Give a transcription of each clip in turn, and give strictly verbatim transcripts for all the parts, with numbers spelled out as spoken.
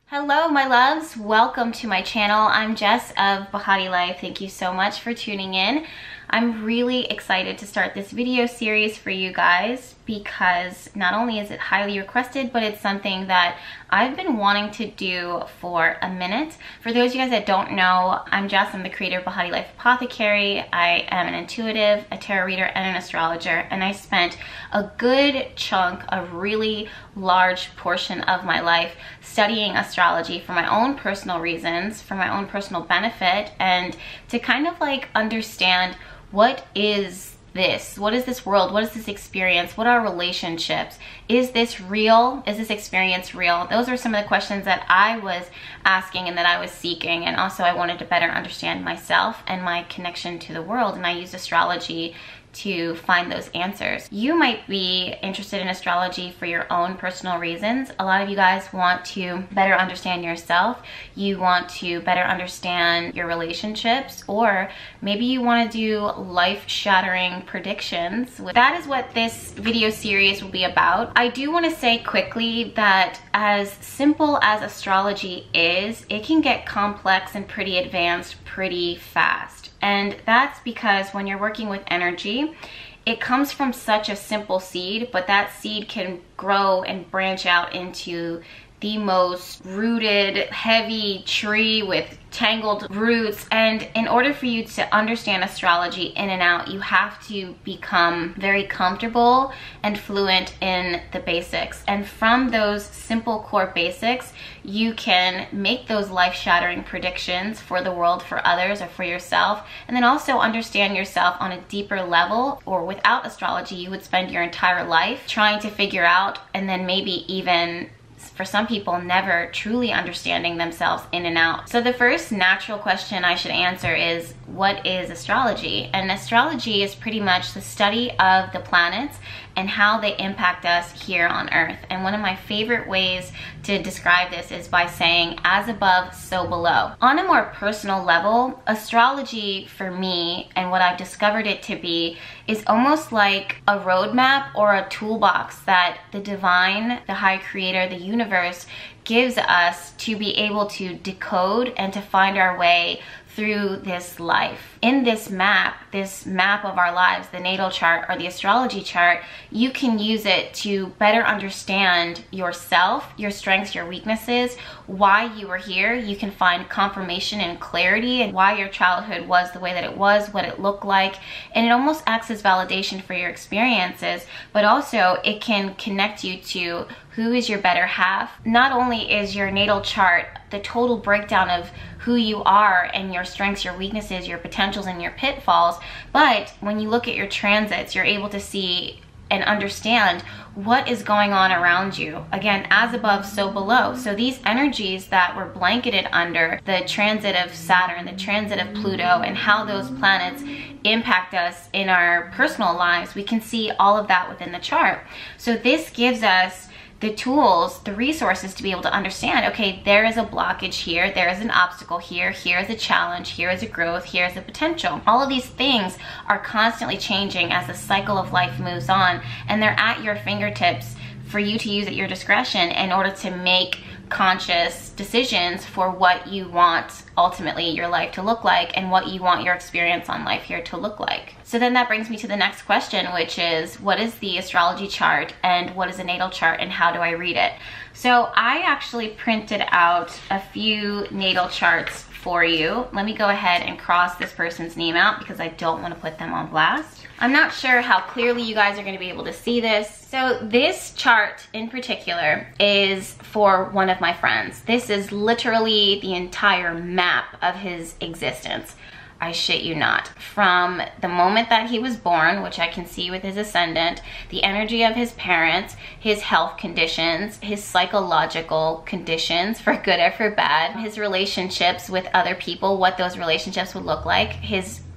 Hello my loves, welcome to my channel. I'm Jess of Bahati Life. Thank you so much for tuning in. I'm really excited to start this video series for you guys because not only is it highly requested, but it's something that I've been wanting to do for a minute. For those of you guys that don't know, I'm Jess. I'm the creator of Bahati Life Apothecary. I am an intuitive, a tarot reader, and an astrologer, and I spent a good chunk, a really large portion of my life studying astrology for my own personal reasons, for my own personal benefit, and to kind of like understand what is this? What is this world? What is this experience? What are relationships? Is this real? Is this experience real? Those are some of the questions that I was asking and that I was seeking. And also I wanted to better understand myself and my connection to the world. And I used astrology to find those answers. You might be interested in astrology for your own personal reasons. A lot of you guys want to better understand yourself. You want to better understand your relationships, or maybe you want to do life-shattering predictions. That is what this video series will be about. I do want to say quickly that as simple as astrology is, it can get complex and pretty advanced pretty fast. And that's because when you're working with energy, it comes from such a simple seed, but that seed can grow and branch out into the most rooted, heavy tree with tangled roots. And in order for you to understand astrology in and out, you have to become very comfortable and fluent in the basics. And from those simple core basics, you can make those life-shattering predictions for the world, for others, or for yourself. And then also understand yourself on a deeper level. Or without astrology, you would spend your entire life trying to figure out, and then maybe even for some people, never truly understanding themselves in and out. So the first natural question I should answer is, what is astrology? And astrology is pretty much the study of the planets and how they impact us here on Earth. And one of my favorite ways to describe this is by saying, as above, so below. On a more personal level, astrology for me, and what I've discovered it to be, is almost like a roadmap or a toolbox that the divine, the high creator, the universe gives us to be able to decode and to find our way through this life. In this map, this map of our lives, the natal chart or the astrology chart, you can use it to better understand yourself, your strengths, your weaknesses, why you were here. You can find confirmation and clarity and why your childhood was the way that it was, what it looked like. And it almost acts as validation for your experiences, but also it can connect you to who is your better half. Not only is your natal chart the total breakdown of who you are and your strengths, your weaknesses, your potentials, and your pitfalls, but when you look at your transits, you're able to see and understand what is going on around you. Again, as above, so below. So these energies that were blanketed under the transit of Saturn, the transit of Pluto, and how those planets impact us in our personal lives, we can see all of that within the chart. So this gives us the tools, the resources to be able to understand, okay, there is a blockage here, there is an obstacle here, here is a challenge, here is a growth, here is a potential. All of these things are constantly changing as the cycle of life moves on, and they're at your fingertips for you to use at your discretion in order to make conscious decisions for what you want ultimately your life to look like and what you want your experience on life here to look like. So then that brings me to the next question, which is, what is the astrology chart and what is a natal chart and how do I read it? So I actually printed out a few natal charts for you. Let me go ahead and cross this person's name out because I don't want to put them on blast. I'm not sure how clearly you guys are going to be able to see this. So this chart in particular is for one of my friends. This is literally the entire map of his existence. I shit you not. From the moment that he was born, which I can see with his ascendant, the energy of his parents, his health conditions, his psychological conditions, for good or for bad, his relationships with other people, what those relationships would look like, his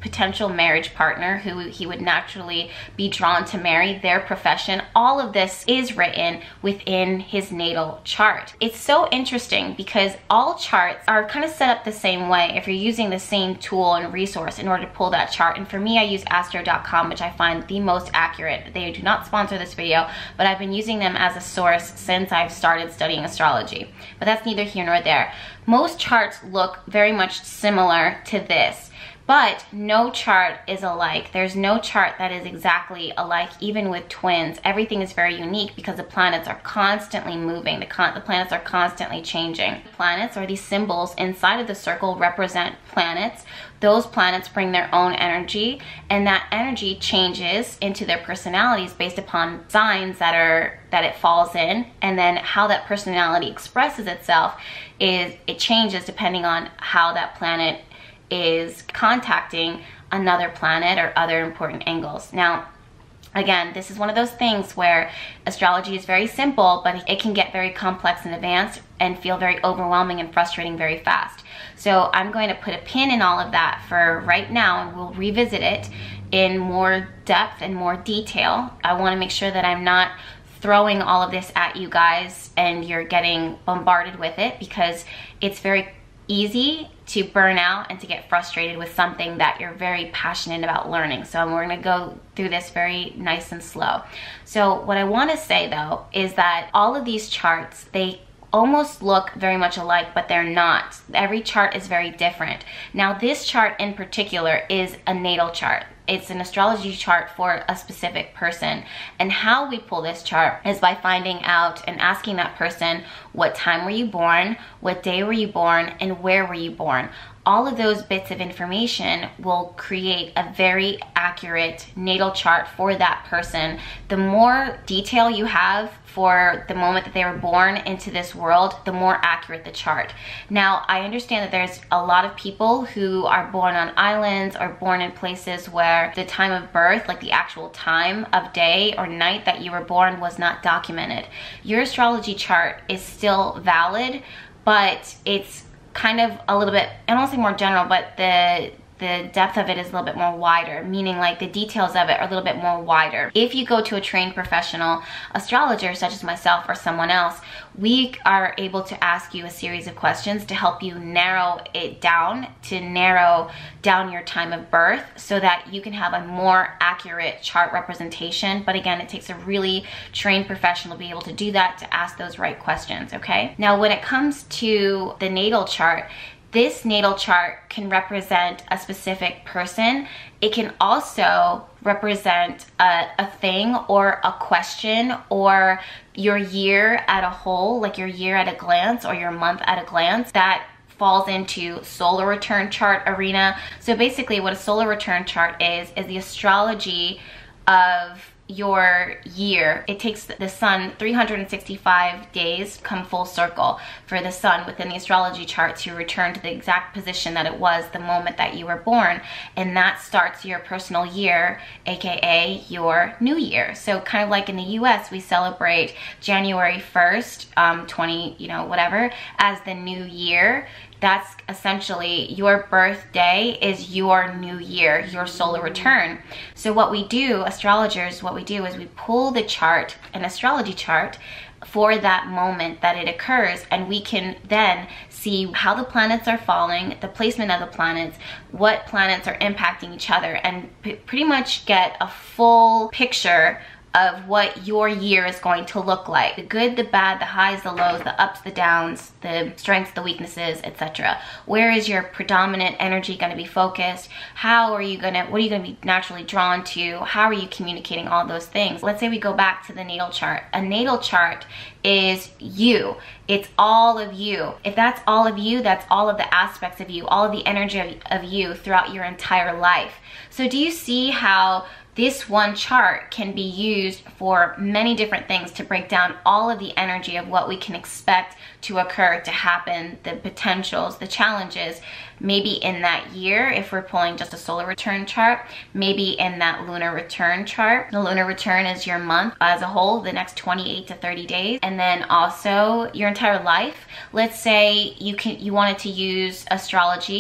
potential marriage partner who he would naturally be drawn to marry, their profession, all of this is written within his natal chart. It's so interesting because all charts are kind of set up the same way if you're using the same tool and resource in order to pull that chart. And for me, I use astro dot com, which I find the most accurate. They do not sponsor this video, but I've been using them as a source since I've started studying astrology. But that's neither here nor there. Most charts look very much similar to this. But no chart is alike. There's no chart that is exactly alike, even with twins. Everything is very unique because the planets are constantly moving. The, con the planets are constantly changing. Planets, or these symbols inside of the circle, represent planets. Those planets bring their own energy, and that energy changes into their personalities based upon signs that are that it falls in, and then how that personality expresses itself is it changes depending on how that planet is contacting another planet or other important angles. Now, again, this is one of those things where astrology is very simple, but it can get very complex and advanced and feel very overwhelming and frustrating very fast. So I'm going to put a pin in all of that for right now, and we'll revisit it in more depth and more detail. I want to make sure that I'm not throwing all of this at you guys and you're getting bombarded with it, because it's very easy to burn out and to get frustrated with something that you're very passionate about learning. So we're going to go through this very nice and slow. So what I want to say though is that all of these charts, they almost look very much alike, but they're not. Every chart is very different. Now this chart in particular is a natal chart. It's an astrology chart for a specific person. And how we pull this chart is by finding out and asking that person, what time were you born, what day were you born, and where were you born? All of those bits of information will create a very accurate natal chart for that person. The more detail you have for the moment that they were born into this world, the more accurate the chart. Now, I understand that there's a lot of people who are born on islands or born in places where the time of birth, like the actual time of day or night that you were born, was not documented. Your astrology chart is still valid, but it's kind of a little bit, I don't want to say more general, but the the depth of it is a little bit more wider, meaning like the details of it are a little bit more wider. If you go to a trained professional astrologer, such as myself or someone else, we are able to ask you a series of questions to help you narrow it down, to narrow down your time of birth so that you can have a more accurate chart representation. But again, it takes a really trained professional to be able to do that, to ask those right questions, okay? Now, when it comes to the natal chart, this natal chart can represent a specific person. It can also represent a, a thing or a question or your year at a whole, like your year at a glance or your month at a glance. That falls into solar return chart arena. So basically what a solar return chart is, is the astrology of your year. It takes the sun three hundred sixty-five days come full circle for the sun within the astrology chart to return to the exact position that it was the moment that you were born, and that starts your personal year, aka your new year. So kind of like in the U S, we celebrate January first, um, twenty, you know, whatever, as the new year. That's essentially your birthday is your new year, your solar return. So what we do, astrologers, what we do is we pull the chart, an astrology chart, for that moment that it occurs, and we can then see how the planets are falling, the placement of the planets, what planets are impacting each other, and p- pretty much get a full picture of what your year is going to look like. The good, the bad, the highs, the lows, the ups, the downs, the strengths, the weaknesses, et cetera. Where is your predominant energy going to be focused? How are you going to, what are you going to be naturally drawn to? How are you communicating all those things? Let's say we go back to the natal chart. A natal chart is you. It's all of you. If that's all of you, that's all of the aspects of you, all of the energy of, of you throughout your entire life. So do you see how this one chart can be used for many different things to break down all of the energy of what we can expect to occur, to happen, the potentials, the challenges, maybe in that year if we're pulling just a solar return chart, maybe in that lunar return chart. The lunar return is your month as a whole, the next twenty-eight to thirty days, and then also your entire life. Let's say you can you wanted to use astrology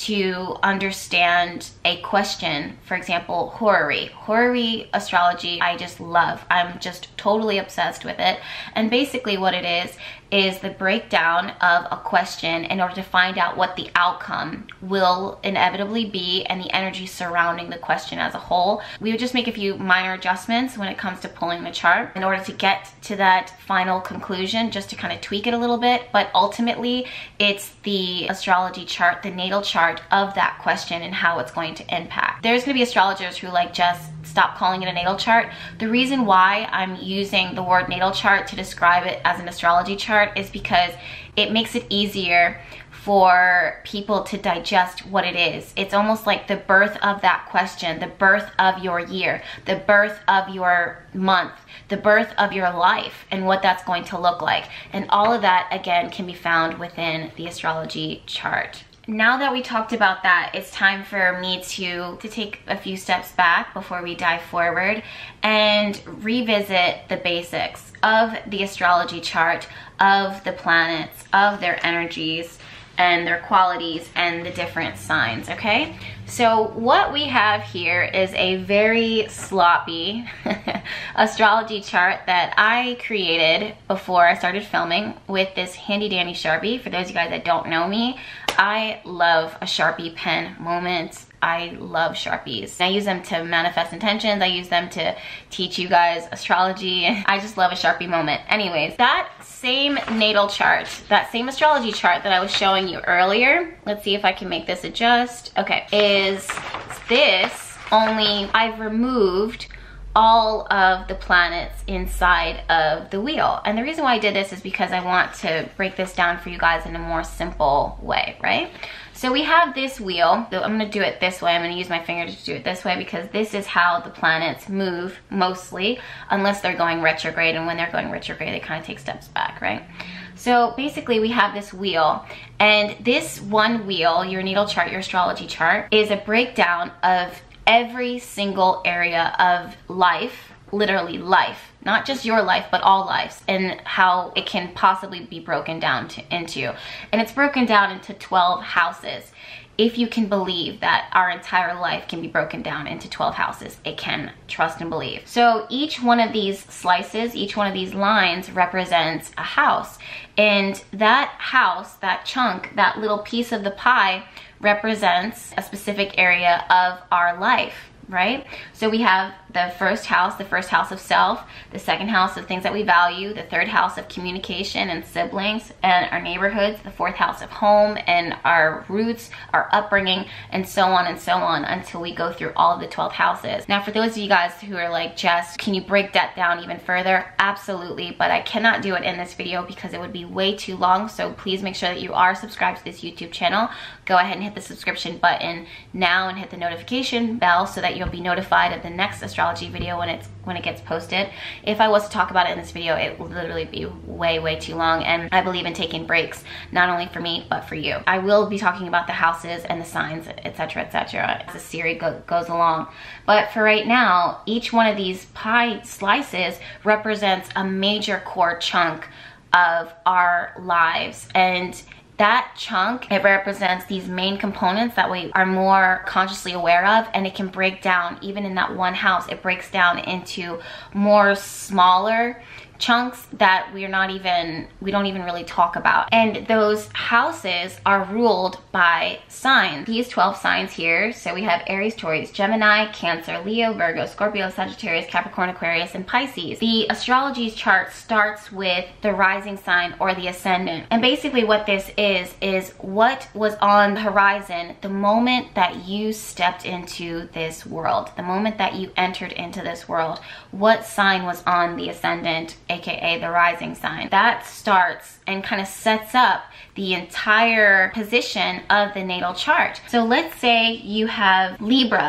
to understand a question. For example, horary. Horary astrology, I just love. I'm just totally obsessed with it. And basically what it is, is the breakdown of a question in order to find out what the outcome will inevitably be and the energy surrounding the question as a whole. We would just make a few minor adjustments when it comes to pulling the chart in order to get to that final conclusion, just to kind of tweak it a little bit. But ultimately, it's the astrology chart, the natal chart of that question and how it's going to impact. There's gonna be astrologers who like just stop calling it a natal chart. The reason why I'm using the word natal chart to describe it as an astrology chart is because it makes it easier for people to digest what it is. It's almost like the birth of that question, the birth of your year, the birth of your month, the birth of your life, and what that's going to look like. And all of that, again, can be found within the astrology chart. Now that we talked about that, it's time for me to, to take a few steps back before we dive forward and revisit the basics of the astrology chart, of the planets, of their energies and their qualities and the different signs, okay? So what we have here is a very sloppy astrology chart that I created before I started filming with this handy dandy Sharpie. For those of you guys that don't know me, I love a Sharpie pen moment. I love Sharpies. I use them to manifest intentions. I use them to teach you guys astrology. I just love a Sharpie moment. Anyways, that same natal chart, that same astrology chart that I was showing you earlier, let's see if I can make this adjust. Okay, is this, only I've removed all of the planets inside of the wheel. And the reason why I did this is because I want to break this down for you guys in a more simple way, right? So we have this wheel. So I'm gonna do it this way. I'm gonna use my finger to do it this way because this is how the planets move mostly, unless they're going retrograde. And when they're going retrograde, they kind of take steps back, right? So basically we have this wheel, and this one wheel, your natal chart, your astrology chart, is a breakdown of every single area of life, literally life, not just your life, but all lives, and how it can possibly be broken down to, into. And it's broken down into twelve houses. If you can believe that our entire life can be broken down into twelve houses, it can, trust and believe. So each one of these slices, each one of these lines represents a house. And that house, that chunk, that little piece of the pie represents a specific area of our life, right? So we have the first house, the first house of self, the second house of things that we value, the third house of communication and siblings and our neighborhoods, the fourth house of home and our roots, our upbringing, and so on and so on until we go through all of the twelve houses. Now, for those of you guys who are like, Jess, can you break that down even further? Absolutely, but I cannot do it in this video because it would be way too long. So please make sure that you are subscribed to this YouTube channel. Go ahead and hit the subscription button now and hit the notification bell so that you'll be notified of the next astrology video when it's when it gets posted. If I was to talk about it in this video, it would literally be way way too long, and I believe in taking breaks, not only for me but for you. I will be talking about the houses and the signs, etc, etc as the series go, goes along, but for right now, each one of these pie slices represents a major core chunk of our lives, and that chunk, it represents these main components that we are more consciously aware of, and it can break down, even in that one house, it breaks down into more smaller chunks that we're not even, we don't even really talk about. And those houses are ruled by signs. These twelve signs here, so we have Aries, Taurus, Gemini, Cancer, Leo, Virgo, Scorpio, Sagittarius, Capricorn, Aquarius, and Pisces. The astrology chart starts with the rising sign or the ascendant. And basically what this is, is what was on the horizon the moment that you stepped into this world, the moment that you entered into this world. What sign was on the ascendant, aka the rising sign? That starts and kind of sets up the entire position of the natal chart. So let's say you have Libra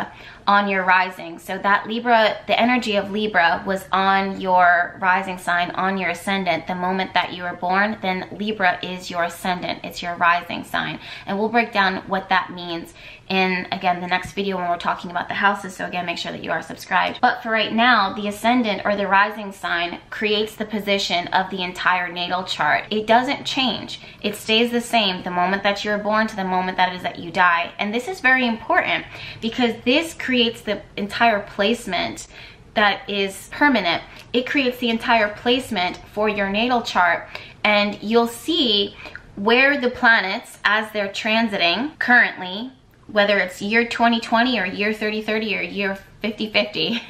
on your rising. So that Libra, the energy of Libra was on your rising sign, on your ascendant. The moment that you were born, then Libra is your ascendant. It's your rising sign. And we'll break down what that means in, again, the next video when we're talking about the houses. So again, make sure that you are subscribed. But for right now, the ascendant or the rising sign creates the position of the entire natal chart. It doesn't change. It stays the same the moment that you're born to the moment that it is that you die. And this is very important because this creates the entire placement that is permanent. It creates the entire placement for your natal chart, and you'll see where the planets, as they're transiting currently, whether it's year twenty twenty or year thirty thirty or year fifty fifty,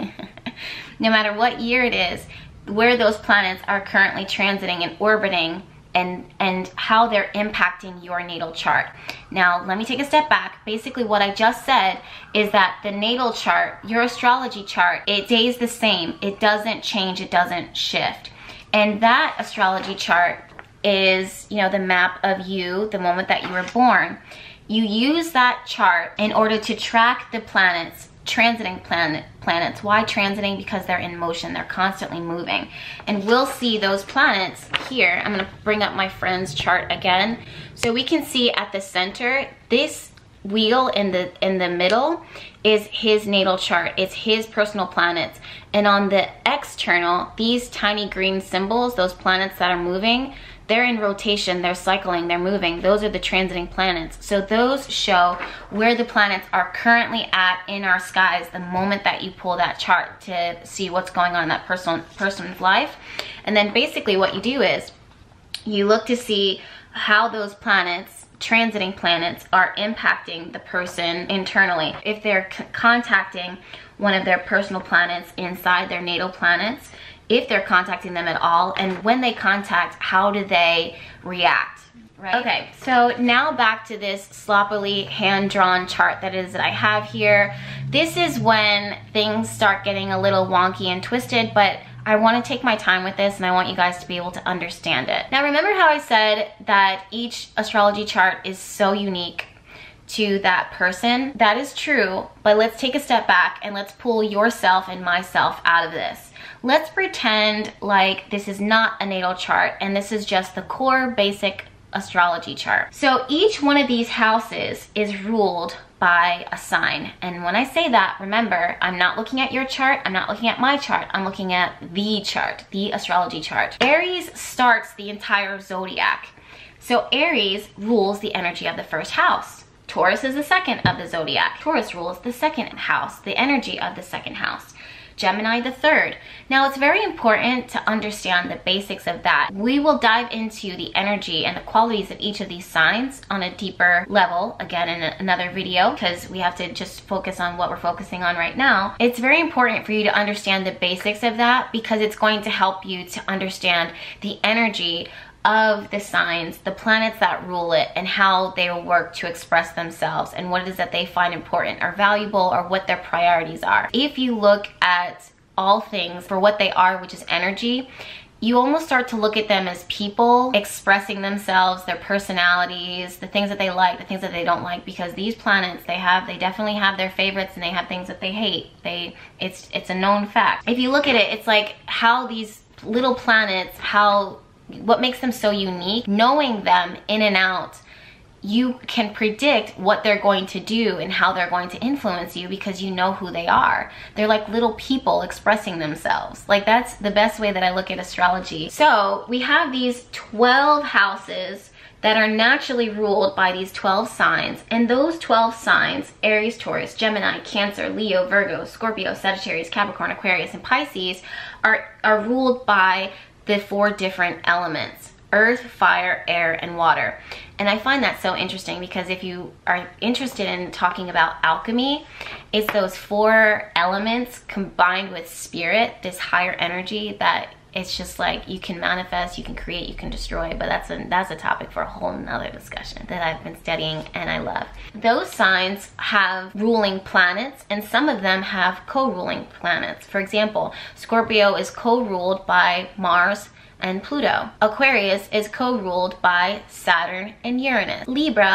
no matter what year it is, where those planets are currently transiting and orbiting, and and how they're impacting your natal chart. Now, let me take a step back. Basically, what I just said is that the natal chart, your astrology chart, it stays the same. It doesn't change, it doesn't shift. And that astrology chart is, you know, the map of you, the moment that you were born. You use that chart in order to track the planets, transiting planet planets. Why transiting? Because they're in motion, they're constantly moving. And we'll see those planets here. I'm gonna bring up my friend's chart again. So we can see at the center, this wheel in the in the middle is his natal chart. It's his personal planets. And on the external, these tiny green symbols, those planets that are moving, they're in rotation, they're cycling, they're moving. Those are the transiting planets. So those show where the planets are currently at in our skies the moment that you pull that chart to see what's going on in that person, person's life. And then basically what you do is you look to see how those planets, transiting planets, are impacting the person internally. If they're contacting one of their personal planets inside their natal planets, if they're contacting them at all, and when they contact, how do they react, right? Okay, so now back to this sloppily hand-drawn chart that is that I have here. This is when things start getting a little wonky and twisted, but I want to take my time with this and I want you guys to be able to understand it. Now, remember how I said that each astrology chart is so unique to that person? That is true, but let's take a step back and let's pull yourself and myself out of this. Let's pretend like this is not a natal chart and this is just the core basic astrology chart. So each one of these houses is ruled by a sign. And when I say that, remember, I'm not looking at your chart, I'm not looking at my chart, I'm looking at the chart, the astrology chart. Aries starts the entire zodiac. So Aries rules the energy of the first house. Taurus is the second of the zodiac. Taurus rules the second house, the energy of the second house. Gemini the third. Now, it's very important to understand the basics of that. We will dive into the energy and the qualities of each of these signs on a deeper level, again, in a, another video, because we have to just focus on what we're focusing on right now. It's very important for you to understand the basics of that because it's going to help you to understand the energy of the signs, the planets that rule it, and how they will work to express themselves and what it is that they find important or valuable or what their priorities are. If you look at all things for what they are, which is energy, you almost start to look at them as people expressing themselves, their personalities, the things that they like, the things that they don't like, because these planets, they have, they definitely have their favorites and they have things that they hate. They, it's, it's a known fact. If you look at it, it's like how these little planets, how what makes them so unique, knowing them in and out, you can predict what they're going to do and how they're going to influence you because you know who they are. They're like little people expressing themselves. Like, that's the best way that I look at astrology. So we have these twelve houses that are naturally ruled by these twelve signs, and those twelve signs, Aries, Taurus, Gemini, Cancer, Leo, Virgo, Scorpio, Sagittarius, Capricorn, Aquarius, and Pisces are, are ruled by the four different elements: earth, fire, air, and water. And I find that so interesting because if you are interested in talking about alchemy, it's those four elements combined with spirit, this higher energy that it's just like you can manifest, you can create, you can destroy. But that's a, that's a topic for a whole nother discussion that I've been studying and I love. Those signs have ruling planets, and some of them have co-ruling planets. For example, Scorpio is co-ruled by Mars and Pluto. Aquarius is co-ruled by Saturn and Uranus. Libra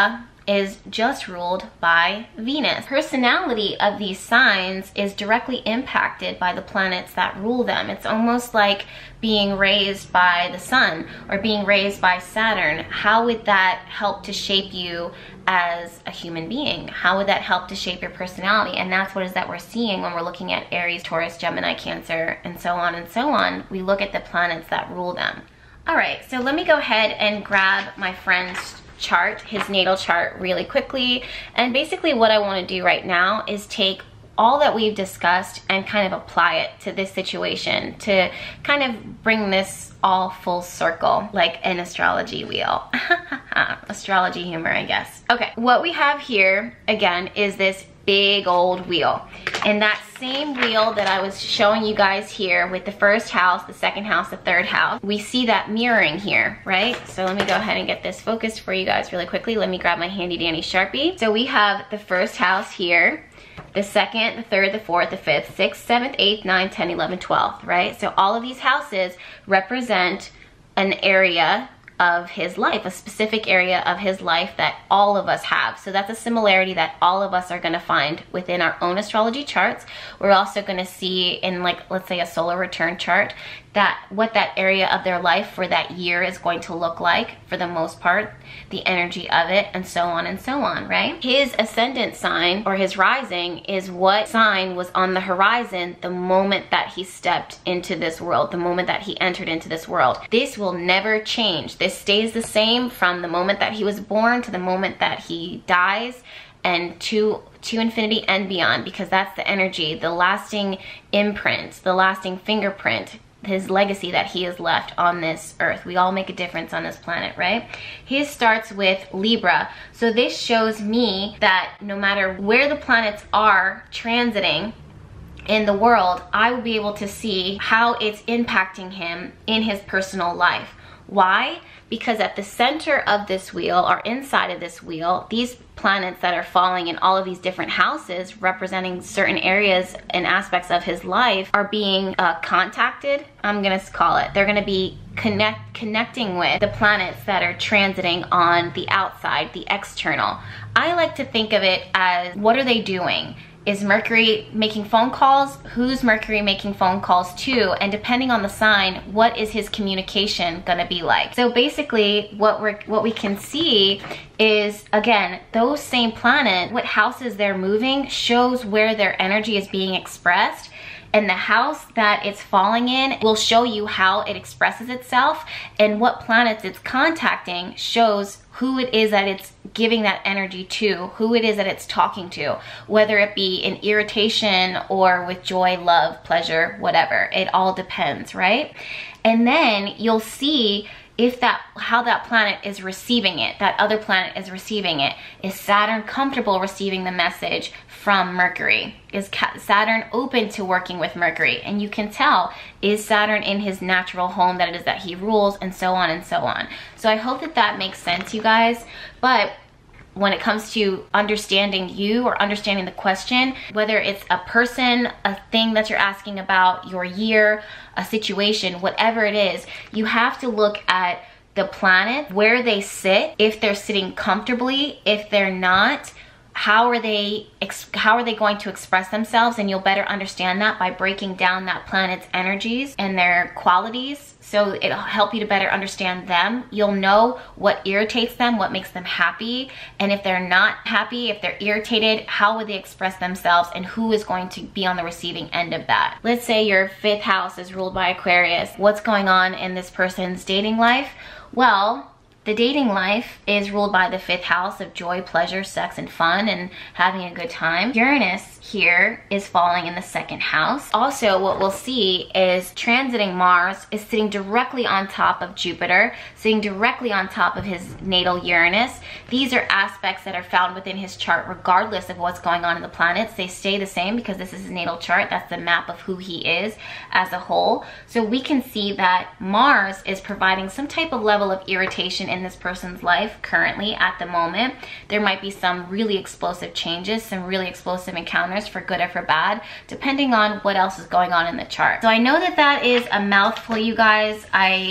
is just ruled by Venus. Personality of these signs is directly impacted by the planets that rule them. It's almost like being raised by the sun or being raised by Saturn. How would that help to shape you as a human being? How would that help to shape your personality? And that's what it is that we're seeing when we're looking at Aries, Taurus, Gemini, Cancer, and so on and so on. We look at the planets that rule them. All right, so let me go ahead and grab my friend's chart, his natal chart, really quickly. And basically what I want to do right now is take all that we've discussed and kind of apply it to this situation to kind of bring this all full circle, like an astrology wheel. Astrology humor, I guess. Okay, what we have here, again, is this big old wheel. And that same wheel that I was showing you guys here with the first house, the second house, the third house, we see that mirroring here, right? So let me go ahead and get this focused for you guys really quickly. Let me grab my handy dandy Sharpie. So we have the first house here, the second, the third, the fourth, the fifth, sixth, seventh, eighth, ninth, tenth, eleventh, twelfth, right? So all of these houses represent an area of his life, a specific area of his life that all of us have. So that's a similarity that all of us are going to find within our own astrology charts. We're also going to see in, like, let's say a solar return chart, that what that area of their life for that year is going to look like for the most part, the energy of it, and so on and so on, right? His ascendant sign or his rising is what sign was on the horizon the moment that he stepped into this world, the moment that he entered into this world. This will never change. This stays the same from the moment that he was born to the moment that he dies, and to to infinity and beyond, because that's the energy, the lasting imprint, the lasting fingerprint, his legacy that he has left on this earth. We all make a difference on this planet, right? His starts with Libra. So this shows me that no matter where the planets are transiting in the world, I will be able to see how it's impacting him in his personal life. Why? Because at the center of this wheel, or inside of this wheel, these planets that are falling in all of these different houses representing certain areas and aspects of his life are being uh, contacted, I'm gonna call it. They're gonna be connect connecting with the planets that are transiting on the outside, the external. I like to think of it as, what are they doing? Is Mercury making phone calls? Who's Mercury making phone calls to? And depending on the sign, what is his communication gonna be like? So basically, what we're what we can see is, again, those same planets, what houses they're moving shows where their energy is being expressed. And the house that it's falling in will show you how it expresses itself, and what planets it's contacting shows who it is that it's giving that energy to, who it is that it's talking to, whether it be in irritation or with joy, love, pleasure, whatever. It all depends, right? And then you'll see if that, how that planet is receiving it, that other planet is receiving it. Is Saturn comfortable receiving the message from Mercury? Is Saturn open to working with Mercury? And you can tell, is Saturn in his natural home that it is that he rules, and so on and so on. So I hope that that makes sense, you guys. But when it comes to understanding you or understanding the question, whether it's a person, a thing that you're asking about, your year, a situation, whatever it is, you have to look at the planet, where they sit, if they're sitting comfortably, if they're not, how are they how are they going to express themselves, and you'll better understand that by breaking down that planet's energies and their qualities. So it'll help you to better understand them. You'll know what irritates them, what makes them happy, and if they're not happy, if they're irritated, how would they express themselves, and who is going to be on the receiving end of that. Let's say your fifth house is ruled by Aquarius. What's going on in this person's dating life? Well, the dating life is ruled by the fifth house of joy, pleasure, sex, and fun, and having a good time. Uranus here is falling in the second house. Also, what we'll see is transiting Mars is sitting directly on top of Jupiter, sitting directly on top of his natal Uranus. These are aspects that are found within his chart regardless of what's going on in the planets. They stay the same because this is his natal chart. That's the map of who he is as a whole. So we can see that Mars is providing some type of level of irritation in this person's life currently at the moment. There might be some really explosive changes, some really explosive encounters, for good or for bad, depending on what else is going on in the chart. So I know that that is a mouthful, you guys. I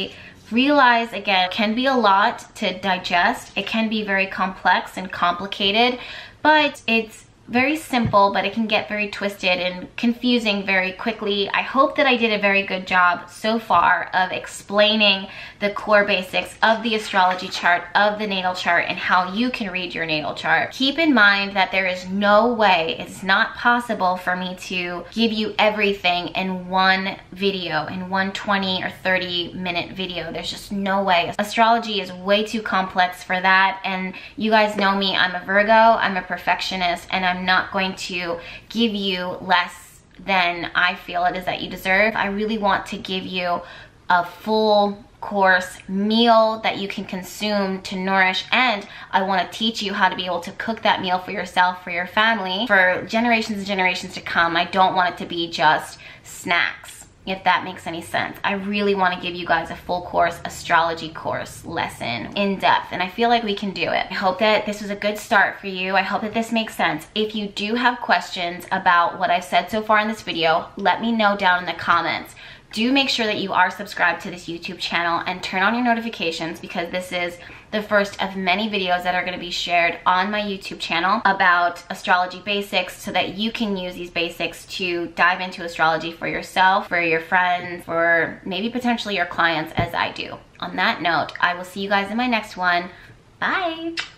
realize, again, it can be a lot to digest. It can be very complex and complicated, but it's very simple, but it can get very twisted and confusing very quickly. I hope that I did a very good job so far of explaining the core basics of the astrology chart, of the natal chart, and how you can read your natal chart. Keep in mind that there is no way, it's not possible for me to give you everything in one video, in one twenty or thirty minute video. There's just no way. Astrology is way too complex for that, and you guys know me, I'm a Virgo, I'm a perfectionist, and I'm I'm not going to give you less than I feel it is that you deserve. I really want to give you a full course meal that you can consume to nourish, and I want to teach you how to be able to cook that meal for yourself, for your family, for generations and generations to come. I don't want it to be just snacks, if that makes any sense. I really want to give you guys a full course astrology course lesson in depth, and I feel like we can do it. I hope that this was a good start for you. I hope that this makes sense. If you do have questions about what I've said so far in this video, let me know down in the comments. Do make sure that you are subscribed to this YouTube channel and turn on your notifications, because this is the first of many videos that are going to be shared on my YouTube channel about astrology basics, so that you can use these basics to dive into astrology for yourself, for your friends, for maybe potentially your clients, as I do. On that note, I will see you guys in my next one. Bye!